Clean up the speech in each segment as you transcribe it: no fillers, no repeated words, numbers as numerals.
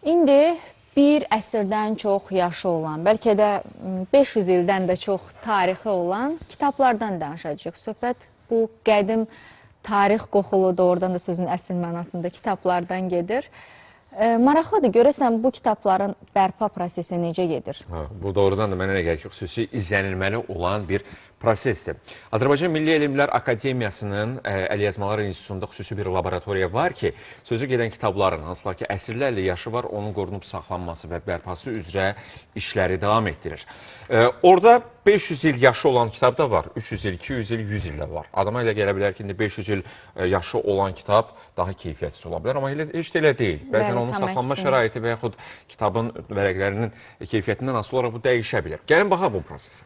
İndi bir əsrdən çox yaşı olan, bəlkə də 500 ildən də çox tarixi olan kitablardan danışacağıq. Söhbət bu qədim tarix qoxulu, doğrudan da sözün əsl mənasında kitablardan gedir. Maraqlıdır, görəsən bu kitabların bərpa prosesi necə gedir? Bu doğrudan da mənə elə gəlir ki, xüsusi izlənilməli olan bir prosesdir. Azərbaycan Milli Elmlər Akademiyasının Əlyazmalar İnstitutunda xüsusi bir laboratoriya var ki, sözü gedən kitabların, hansılar ki, əsrlərlə yaşı var, onun qorunub saxlanması və bərpası üzrə işləri davam etdirir. Orada 500 il yaşı olan kitab da var, 300 il, 200 il, 100 il də var. Adama elə gələ bilər ki, 500 il yaşı olan kitab daha keyfiyyətsiz ola bilər, amma heç də elə deyil. Bəzən onun saxlanma şəraiti və yaxud kitabın vərəqlərinin keyfiyyətindən asılı olaraq bu dəyişə bilər. Gəlin baxaq bu prosesə.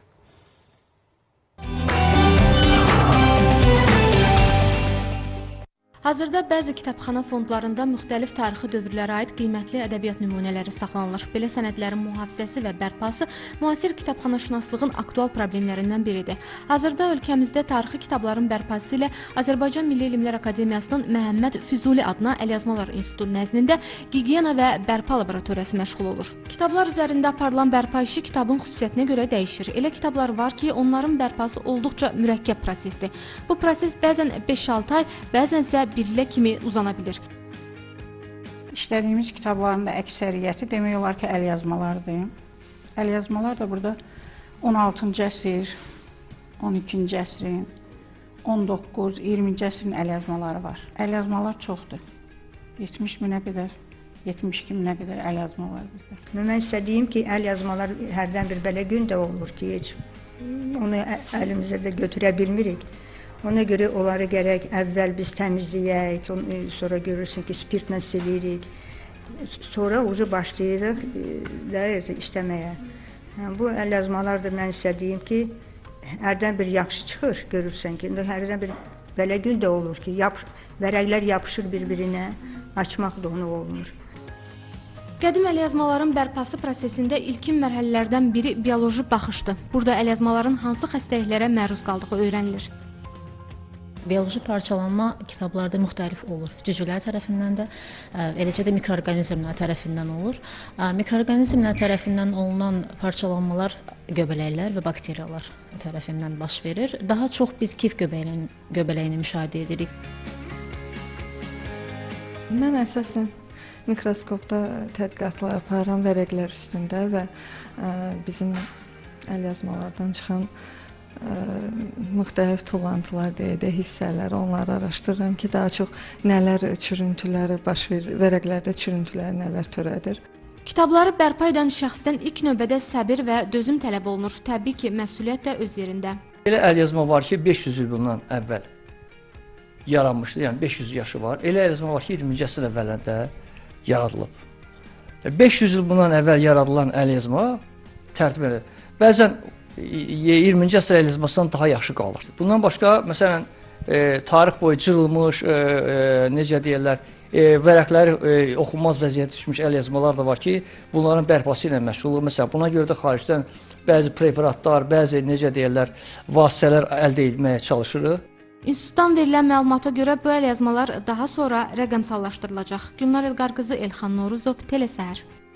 Hazırda bəzi kitabxana fondlarında müxtəlif tarixi dövrlərə aid qiymətli ədəbiyyat nümunələri saxlanılır. Belə sənədlərin mühafizəsi və bərpası müasir kitabxanaşünaslığın aktual problemlərindən biridir. Hazırda ölkəmizdə tarixi kitabların bərpası ilə Azərbaycan Milli Elmlər Akademiyasının Məhəmməd Füzuli adına Əlyazmalar İnstitutu nəzdində gigiyena və bərpa laboratoriyası məşğul olur. Kitablar üzərində aparılan bərpa işi kitabın xüsusiyyətinə görə dəyişir. Elə kitablar var ki, onların bərpası olduqca mürəkkəb prosesdir. Bu proses bəzən 5-6 ay, bəzən isə bir ilə kimi uzana bilir. İşlədiyimiz kitabların da əksəriyyəti demək olar ki, əlyazmalardır. Əlyazmalar da burada 16-cı əsr, 12-ci əsrin, 19, 20-ci əsrin əlyazmaları var. Əlyazmalar çoxdur. 70 minə qədər, 72 minə qədər əlyazma var bizdə. Mən istədiyim ki, əlyazmalar hərdən bir belə gün də olur ki, heç onu əlimizə də götürə bilmirik. Ona görə onları gərək əvvəl biz təmizləyək, sonra görürsün ki, spirtlə silirik, sonra ucu başlayırıq işləməyə. Bu əlyazmalar da mən istədiyim ki, hərdən bir yaxşı çıxır, görürsən ki, hərdən bir belə gün də olur ki, vərəqlər yapışır bir-birinə, açmaq da onu olmur. Qədim əlyazmaların bərpası prosesində ilkin mərhələlərdən biri bioloji baxışdır. Burada əlyazmaların hansı xəstəliklərə məruz qaldığı öyrənilir. Bioloji parçalanma kitablarda müxtəlif olur. Cücülər tərəfindən də, eləcə də mikroorqanizmlər tərəfindən olur. Mikroorqanizmlər tərəfindən olunan parçalanmalar göbələklər və bakteriyalar tərəfindən baş verir. Daha çox biz kif göbələyini müşahidə edirik. Mən əsasən mikroskopda tədqiqatlar aparıram vərəqlər üstündə və bizim əlyazmalardan çıxan müxtəlif tullantılar deyək də, hissələr, onları araşdırıram ki, daha çox nələr çürüntüləri baş verir, vərəqlərdə çürüntülər nələr törədir. Kitabları bərpa edən şəxsdən ilk növbədə səbir və dözüm tələb olunur. Təbii ki, məsuliyyət də öz yerində. Elə əlyazma var ki, 500 il bundan əvvəl yaranmışdı, yəni 500 yaşı var. Elə əlyazma var ki, 20-ci əsr əvvəlində yaradılıb. 500 il bundan əvvəl yaradılan əlyazma tərtib edilir. Bəzən 20-ci əsr əlyazmasından daha yaxşı qalır. Bundan başqa, məsələn, tarix boyu cırılmış, necə deyirlər, vərəqləri oxunmaz vəziyyətə düşmüş əlyazmalar da var ki, bunların bərpası ilə məşğul olur. Məsələn, buna görə də xaricdən bəzi preparatlar, bəzi, necə deyirlər, vasitələr əldə etməyə çalışırıq. İnstitutdan verilən məlumata görə bu əlyazmalar daha sonra rəqəmsallaşdırılacaq. Gülnar Elqar qızı, Elxan Noruzov, Telesəhər.